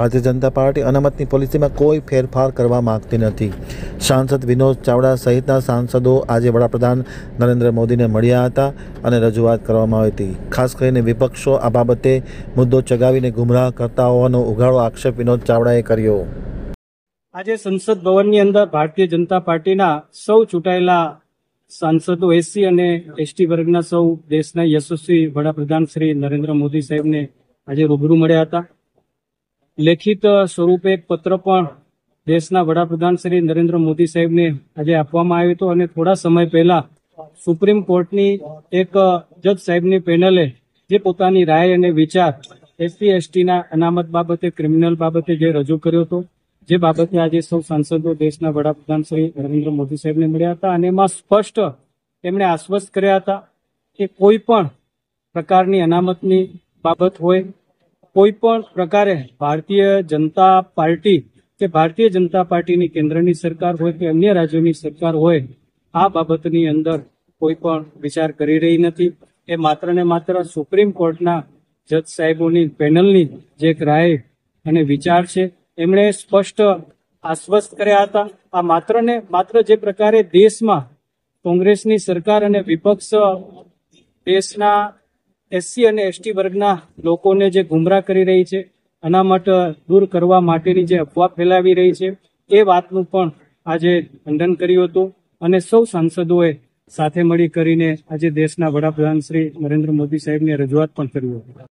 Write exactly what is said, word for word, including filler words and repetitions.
Bharatiya Janata party અનામતની પોલિસીમાં કોઈ ફેરફાર કરવા માંગતી નથી। સાંસદ વિનોદ ચાવડા સહિતના સાંસદો આજે વડાપ્રધાન નરેન્દ્ર મોદીને મળ્યા હતા અને રજૂઆત કરવામાં આવી હતી। ખાસ કરીને વિપક્ષો આ બાબતે મુદ્દો ચગાવીને ગુમરાહ કરતા હોવાનો ઉઘાડો આક્ષેપ વિનોદ ચાવડાએ કર્યો। આજે સંસદ ભવનની અંદર ભારતીય જનતા પાર્ટીના સૌ ચૂંટાયેલા સાંસદો એસસી અને એસટી વર્ગના સૌ દેશના યશસ્વી વડાપ્રધાન શ્રી નરેન્દ્ર મોદી સાહેબને આજે રૂબરૂ મળ્યા હતા। લેખિત સ્વરૂપે એક પત્ર પણ દેશના વડાપ્રધાન શ્રી નરેન્દ્ર મોદી સાહેબને આજે આપવામાં આવ્યો હતો અને થોડા સમય પહેલા સુપ્રીમ કોર્ટની એક જજ સાહેબની પેનલે જે પોતાની રાય અને વિચાર એસસી એસટીના અનામત બાબતે ક્રિમિનલ બાબતે જે રજૂ કર્યો હતો, જે બાબતે આજે સૌ સાંસદો દેશના વડાપ્રધાન શ્રી નરેન્દ્ર મોદી સાહેબને મળ્યા હતા અને એમાં સ્પષ્ટ તેમણે આશ્વસ્ત કર્યા હતા કે કોઈ પણ પ્રકારની અનામતની બાબત હોય, કોઈ પણ પ્રકારે ભારતીય જનતા પાર્ટી કે ભારતીય જનતા પાર્ટીની કેન્દ્રની સરકાર હોય કે અન્ય રાજ્યોની સરકાર હોય, આ બાબતની અંદર કોઈ પણ વિચાર કરી રહી નથી। એ માત્ર ને માત્ર સુપ્રીમ કોર્ટના જજ સાહેબોની પેનલની જે એક રાય અને વિચાર છે એમણે સ્પષ્ટ આશ્વસ્ત કર્યા હતા। આ માત્ર ને માત્ર જે પ્રકારે દેશમાં કોંગ્રેસની સરકાર અને વિપક્ષ દેશના એસસી અને એસટી વર્ગના લોકોને જે ગુમરાહ કરી રહી છે, અનામત દૂર કરવા માટેની જે અફવા ફેલાવી રહી છે, એ વાતનું પણ આજે ખંડન કર્યું હતું અને સૌ સાંસદોએ સાથે મળી કરીને આજે દેશના વડાપ્રધાન શ્રી નરેન્દ્ર મોદી સાહેબને રજૂઆત પણ કરી હતી।